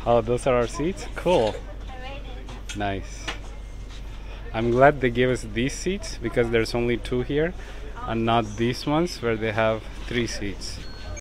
Oh, those are our seats? Cool. Nice. I'm glad they gave us these seats because there's only two here and not these ones where they have three seats.